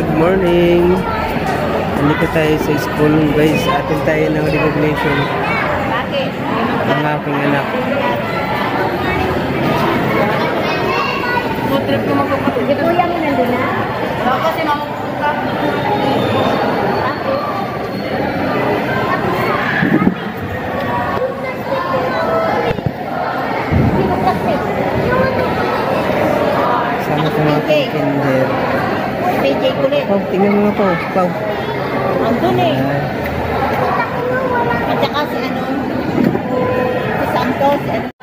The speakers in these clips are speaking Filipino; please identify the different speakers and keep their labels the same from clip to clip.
Speaker 1: Morning! Nandito tayo sa school guys. Atin tayo ng recognition ng aking anak.
Speaker 2: Trip ko magpapatid. Di kuya mo nandun na? Baka si mama pupunta.
Speaker 1: Sama ko mga kinder.
Speaker 2: PJ kulit.
Speaker 1: Pau, tingnan mo nga po. Pau.
Speaker 2: Andun eh. At saka si ano, si Santos.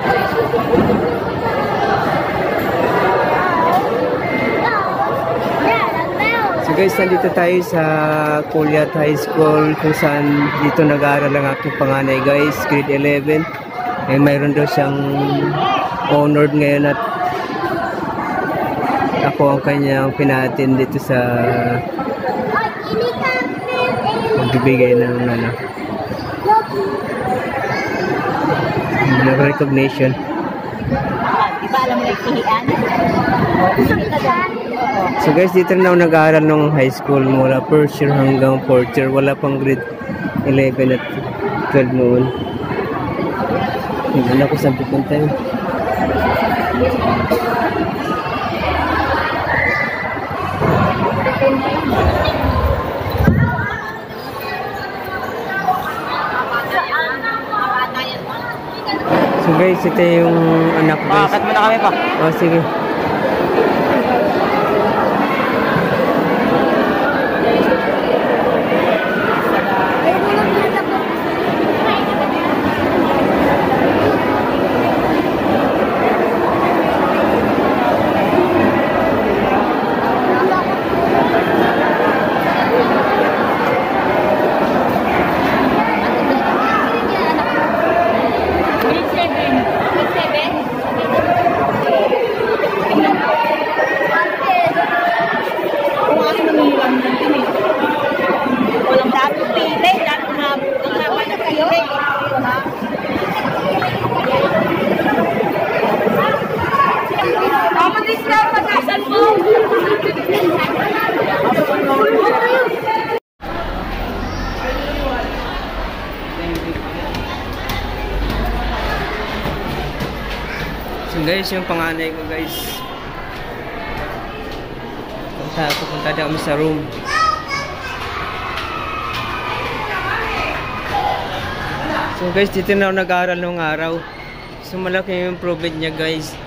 Speaker 1: So guys, nandito tayo sa Colyat High School kung saan dito nag-aaral ang aking panganay guys, grade 11. Eh, mayroon daw siyang honored ngayon at ako ang kanyang pinatin dito sa magbibigay ng ano, ng recognition.
Speaker 2: Di ba alam mo na ikihian?
Speaker 1: So guys, dito na ako nag-aaral ng high school mula first year hanggang fourth year. Wala pang grade 11 at 12 noon. Hindi na ako saan pupunta yun. So guys, ito yung anak guys.
Speaker 2: Bakit mo na kami pa?
Speaker 1: Oh, sige. So guys, yung panganay ko guys, pupunta daw kami sa room. So guys, dito na ako nag-aaral nung araw. So malaki yung improvement niya guys.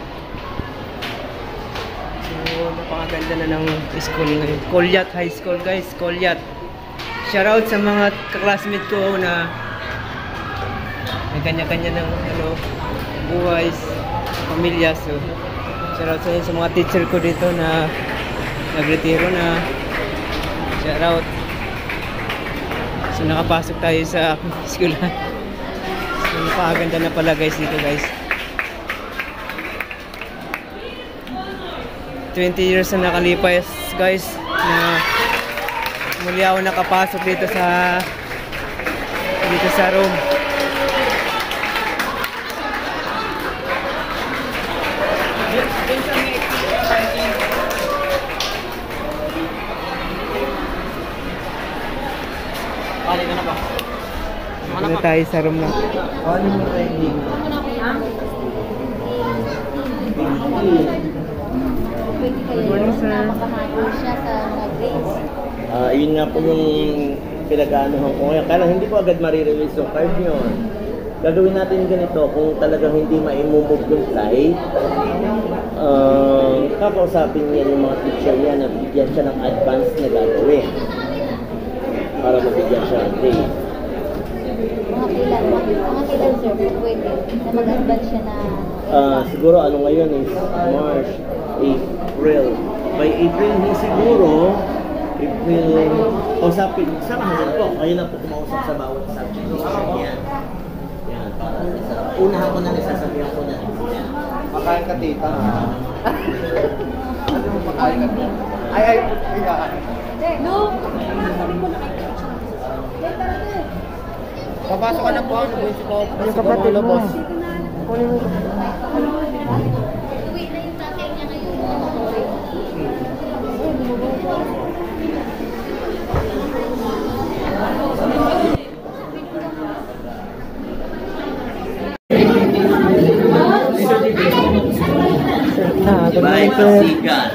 Speaker 1: So napakaganda na ng school ngayon. Colyat High School guys, Colyat. Shoutout sa mga kaklasmate ko na may kanya-kanya ng ano, buhay, pamilya. So shoutout sa mga teacher ko dito na nagretiro na. Shoutout. So nakapasok tayo sa school. So napakaganda na pala guys dito guys. 20 years na nakalipas guys na muli ako nakapasok dito sa room.
Speaker 2: Balik ka na ba?
Speaker 1: Ano tayo sa room na? Ano mo training? Good morning sir.
Speaker 3: Yun nga po yung pinag-aanuhan ko ngayon. Kaya hindi ko agad marirelease yung card yun. Gagawin natin ganito, kung talagang hindi ma-move yung flight, kakausapin niya yung mga teacher niya na bigyan siya ng advance na gagawin para mabigyan siya ng day.
Speaker 2: Mga kailan sir, pwede na mag-advance siya na
Speaker 3: siguro ano ngayon is March, April. By April siguro, kausapin, samahan na po. Kayo na po kumausap sa bawat subject niya. Yan, para unahan ko na nasasabihan ko na.
Speaker 4: Makain ka tita. Ano mo makain ka tita? Ay,
Speaker 2: no!
Speaker 4: Papasok ka na po.
Speaker 1: Yung kapatid mo. Kunin mo.
Speaker 2: Uwi na yung tatay niya ngayon.
Speaker 1: Good
Speaker 3: Bye,
Speaker 1: morning, sir.
Speaker 3: Pasigan.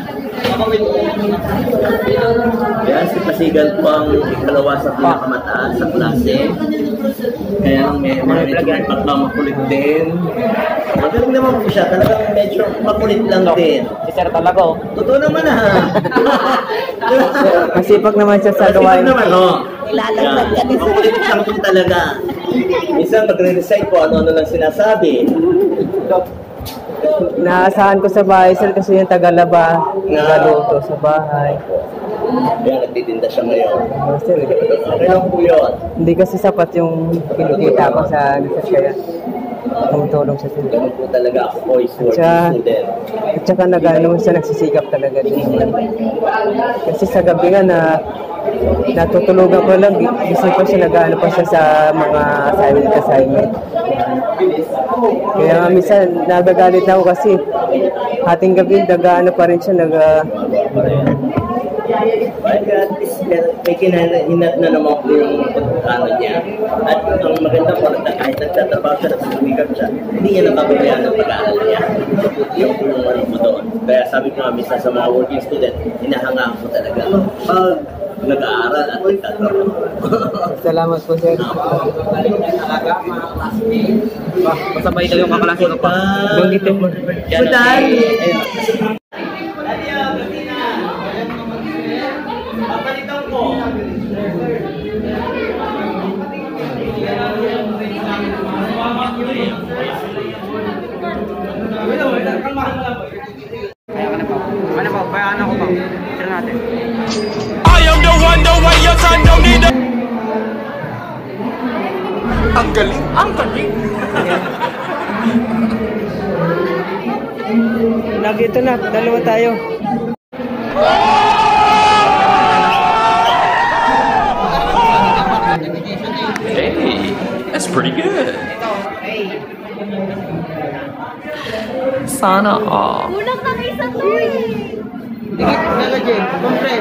Speaker 3: Yan, si Pasigan po ang ikalawa sa pinakamataas sa klase. Kaya may medyo may pagmamakulit din. Magaling naman po siya, talagang medyo makulit lang din.
Speaker 1: Si sir talaga, oh.
Speaker 3: Totoo naman ha.
Speaker 1: Masipag naman siya sa
Speaker 3: Masipag
Speaker 1: gawain.
Speaker 3: naman, oh. Yan. Makulit lang po talaga. Minsan magre-recite po, ano-ano lang sinasabi.
Speaker 1: Naasahan ko sa bahay, sir, kasi yung tagalaba, nagaluto sa bahay.
Speaker 3: Kaya nagtitinda siya ngayon.
Speaker 1: Sir,
Speaker 3: Okay lang po yun.
Speaker 1: hindi kasi sapat yung kinikita ko sa kaya tumutulong sa sir.
Speaker 3: Ganun po talaga ako po is working
Speaker 1: Tsaka-
Speaker 3: student.
Speaker 1: At saka siya nagsisikap talaga din. Kasi sa gabi nga natutulugan ko lang, gising pa siya, nag-ano pa siya sa mga assignment. Kaya nga minsan nagagalit na ako kasi hating gabi nag-ano pa rin siya,
Speaker 3: At least may kinahinat na naman po yung pagkano niya. At ang maganda po, kahit nagtatrabaho siya, nagsisumikap siya, hindi niya napabayaan ng pag-aaral niya. Yung ano po doon. Kaya sabi ko nga, minsan sa mga working student, hinahangaan ko talaga. Pag nag-aaral at nagtatrabaho.
Speaker 1: Salamat po, sir.
Speaker 4: Masabay daw yung kaklase ko pa.
Speaker 1: Banggit mo.
Speaker 3: Sudan!
Speaker 4: Ano po? Bayaan ako pa. Tira natin.
Speaker 5: I am the one, the way your son don't need a... Ang galing, ang galing.
Speaker 1: Lagi ito na, dalawa tayo.
Speaker 5: Hey, that's pretty good. Sana all.
Speaker 2: Kulang na isa to eh.
Speaker 4: Dikit na Jen. Compress.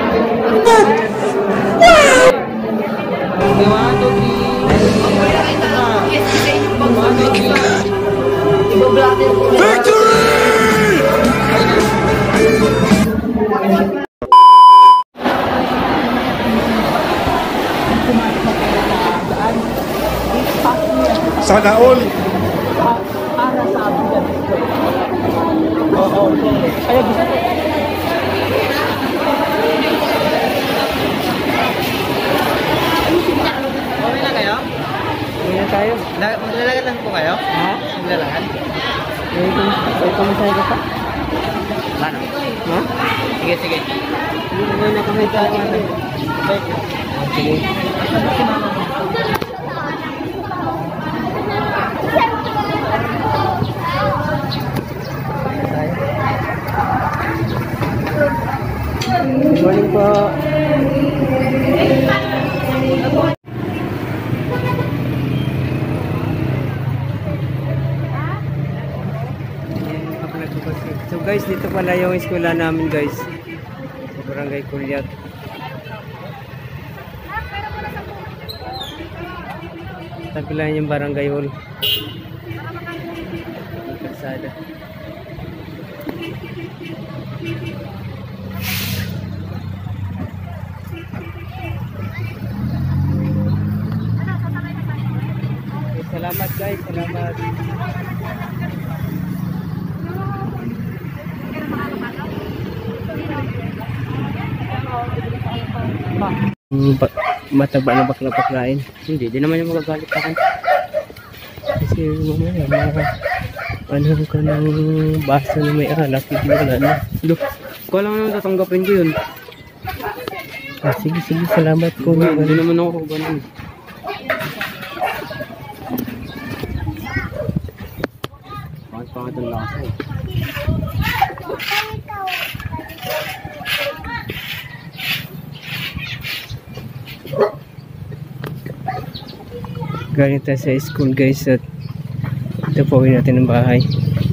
Speaker 4: Okay, 1, 2, 3.
Speaker 5: Victory! Sana all.
Speaker 4: Okay na kayo?
Speaker 1: Hindi na tayo.
Speaker 4: Maglalagad lang po kayo?
Speaker 1: Ha?
Speaker 4: Maglalagad?
Speaker 1: May kumasaya ka pa?
Speaker 4: Ano?
Speaker 1: Ha?
Speaker 4: Sige, sige.
Speaker 1: Hindi na kami tayo. Sige. Good morning po. So guys, dito pala yung eskwela namin guys. Sa Barangay Kulyat. Tabi lang yung barangay hall. Kalsada. Okay, salamat guys, salamat. Mataba na bakla-baklain.
Speaker 4: Hindi, di naman yung magagalit sa akin.
Speaker 1: Kasi mamaya ano ka ng basa na may alak, hindi wala na.
Speaker 4: Look, ko alam naman tatanggapin ko yun.
Speaker 1: Sige, salamat po.
Speaker 4: Hindi naman ako ganun. Bakit pangat ang lasa eh?
Speaker 1: Galing tayo sa school guys at ito po natin ng bahay.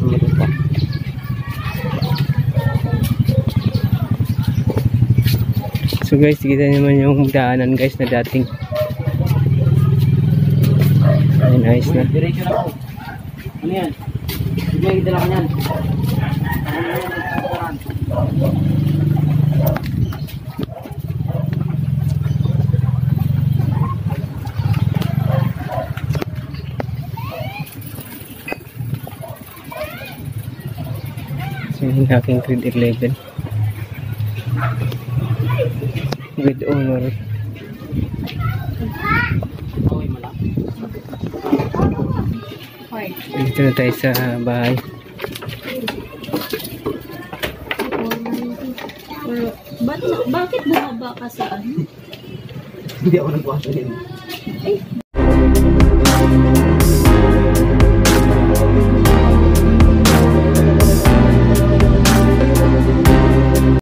Speaker 1: So guys, kita naman yung daanan guys na dating. Ayun, ayos na.
Speaker 4: Diretso na po. Ano yan? Sige, dala ka yan. Ano
Speaker 1: Yung aking grade 11. With honor. Dito na tayo sa bahay.
Speaker 2: Bakit bumaba ka sa ano?
Speaker 3: Hindi ako nagkuha sa yun.
Speaker 2: Eh,